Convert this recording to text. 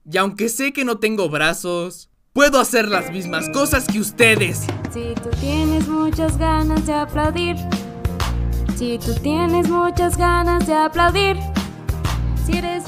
Y aunque sé que no tengo brazos, puedo hacer las mismas cosas que ustedes. Si tú tienes muchas ganas de aplaudir, si tú tienes muchas ganas de aplaudir, si eres